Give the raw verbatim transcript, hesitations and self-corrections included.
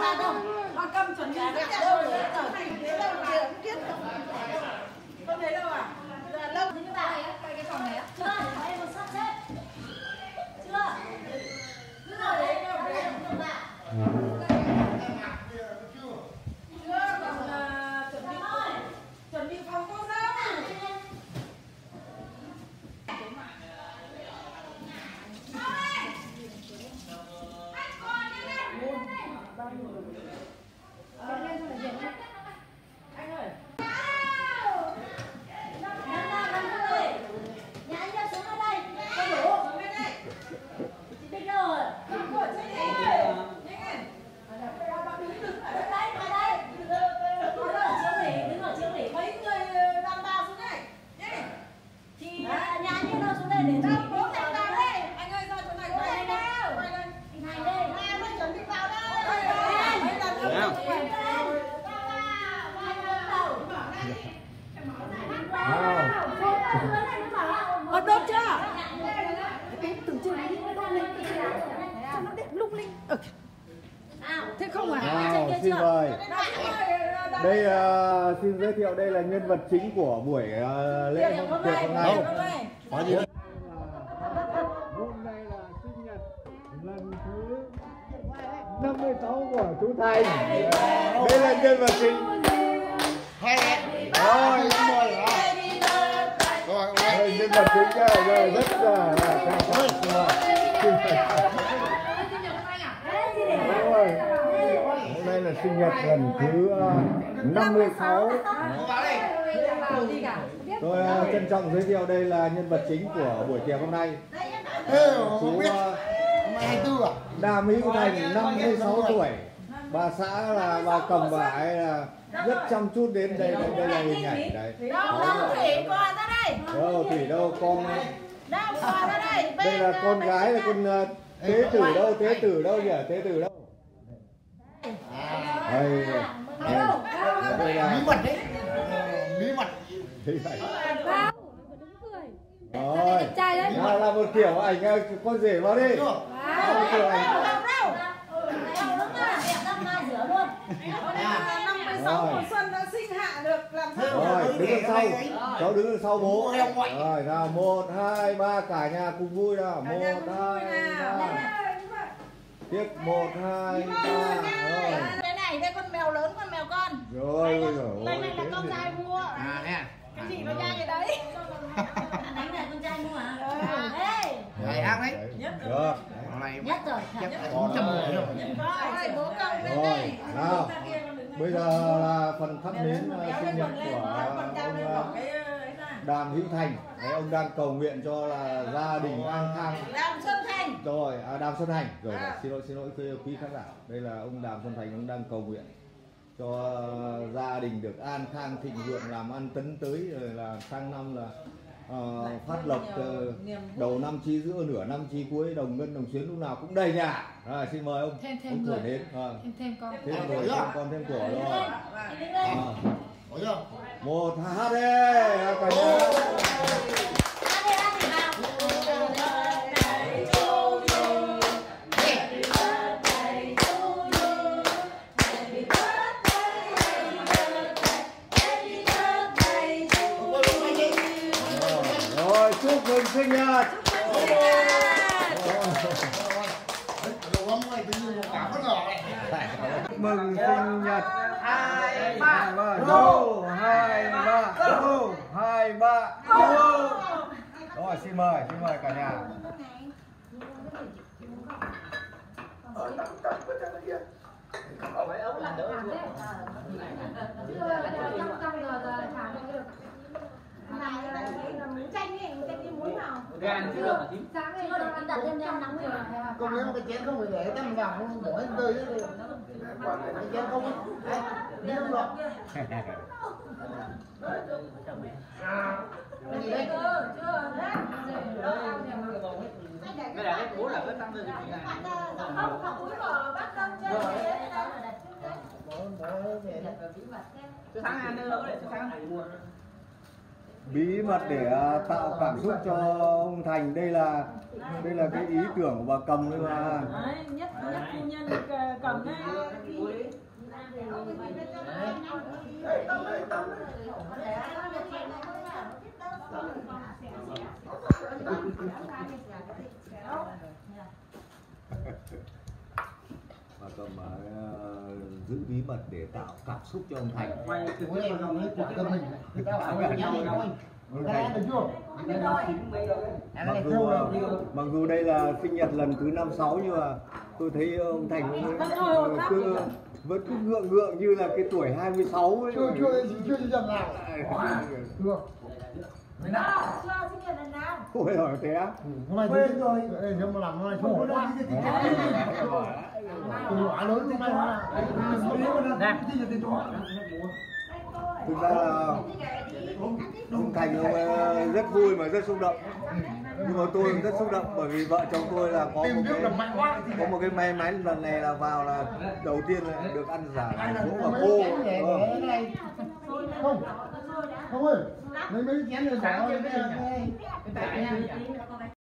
ba đâu. Con cầm chuẩn bị cả đâu rồi. Thế đâu kìa cũng kiết. Con thấy đâu à? Giờ lâu thì các bạn quay cái phòng này á. Chưa, để em một sắp xếp. Chưa. Cứ ngồi đấy, ngồi đấy không bạn. Chưa, còn chuẩn bị chuẩn bị phòng cô dâu. Anh ơi. Có đốt chưa? Từ trên này đốt lên cho nó đẹp lung linh. Ừ. Thế không à? Nào, xin mời. Đây uh, xin giới thiệu đây là nhân vật chính của buổi uh, lễ hội tiệc hôm nay. Có gì? Hôm nay là sinh nhật lần thứ năm mươi sáu của chú Thành. Đây là nhân vật chính. Rồi, xin mời. Rồi, nhân vật chính rồi rất là hôm nay là sinh nhật lần thứ năm mươi sáu. Tôi uh, trân trọng giới thiệu đây là nhân vật chính của buổi tiệc hôm nay. Chú uh, Đàm Hữu Thành năm mươi sáu tuổi. Bà xã là bà Cầm bà ấy là rất chăm chút đến đây. Đây, đây là hình ảnh đấy. Đâu đâu Thủy qua ra đây. Đâu Thủy đâu con. Đâu qua ra đây. Đây là con gái là con uh, Tế Tử đâu? Tế Tử đâu nhỉ? Tế Tử đâu? Đây, đây là bí mật đấy, bí mật. Rồi, là, là một kiểu ảnh con rể vào đi. Một kiểu ảnh. năm mươi sáu mùa xuân đã sinh hạ được làm sao? Rồi, đứng đằng sau. Cháu đứng đằng sau bố. Rồi, nào một, hai, ba cả nhà cùng vui nào. Một, hai, ba. Tiếp một, hai, ba. Rồi. Đây này, đây con mèo lớn, con mèo con. Rồi, rồi. Đây này là con trai mua. À thế à? Cái gì nó ra vậy đấy? Đánh này con trai mua hả? Ê. Này ác đấy. Nhất rồi. Nhất rồi. Chắc bốn trăm mười rồi. Rồi, bố công lên Rồi, đây. nào. Bây giờ là phần thắp nến sinh nhật của ông Đàm Hữu Thành. Đấy, ông đang cầu nguyện cho là gia đình an khang. Đàm Xuân Thành. Rồi, à, Đàm Xuân Thành. Rồi, à. xin lỗi xin lỗi quý khán giả. Đây là ông Đàm Xuân Thành, ông đang cầu nguyện cho gia đình được an khang thịnh vượng, làm ăn tấn tới, rồi là sang năm là uh, phát lộc uh, đầu năm chi giữa, nửa năm chi cuối, đồng ngân đồng xuyến lúc nào cũng đầy nhà. Rồi, xin mời ông. Thêm thêm ông người. Đến. À. Thêm thêm con. Thêm người, thêm con, thêm của rồi. À. Có chưa? Một hát đi cả nhà. Rồi, chúc mừng sinh nhật. Mừng sinh nhật. Hai ba. Go, hai ba. Go, hai ba. Go. Rồi, xin mời, xin mời cả nhà. Chanh ấy, chanh đi muối vào. Gan chưa được hả thím? Sáng nay chưa được ăn đặt thêm đem nắng rồi. Công nhận cái chén không phải để tâm vào không bỏ hết tươi đấy. Cái chén không. Đấy, đi không được. Cái gì đây? Chưa, chưa. Cái này cái bố là cái tăng lên cái này. Không, không muối vào bát cơm chơi thế đâu. Chú Thắng ăn nữa, chú Thắng. bí mật để à, tạo cảm xúc cho ông Thành. Đây là đây là cái ý tưởng của bà Cầm đấy mà. Đấy, nhất nhất phu nhân cầm cái Bà Cầm uh, giữ bí mật để tạo cảm xúc cho ông Thành. Quay từ Bố cái em con nói quả cơm mình. Người ta bảo nhau nhau nhau. Cái này được chưa? Mặc dù, mặc dù đây là sinh nhật lần thứ năm sáu nhưng mà tôi thấy ông Thành cũng cứ vẫn cứ ngượng ngượng như là cái tuổi hai mươi sáu ấy. Chưa chưa chưa chưa nào. Chưa. Chưa, sinh nhật lần nào? Ôi hỏi thế á? Hôm nay quên rồi. Nhưng mà làm hôm nay khổ quá. Quả lớn hôm nay là. Thực ra là ông Thành ông rất vui mà rất xúc động. Nhưng mà tôi rất xúc động bởi vì vợ chồng tôi là có một cái có một cái may mắn lần này là vào là đầu tiên là được ăn giả bố và cô. Không, không ơi, mấy mấy chén rồi giả ơi, cái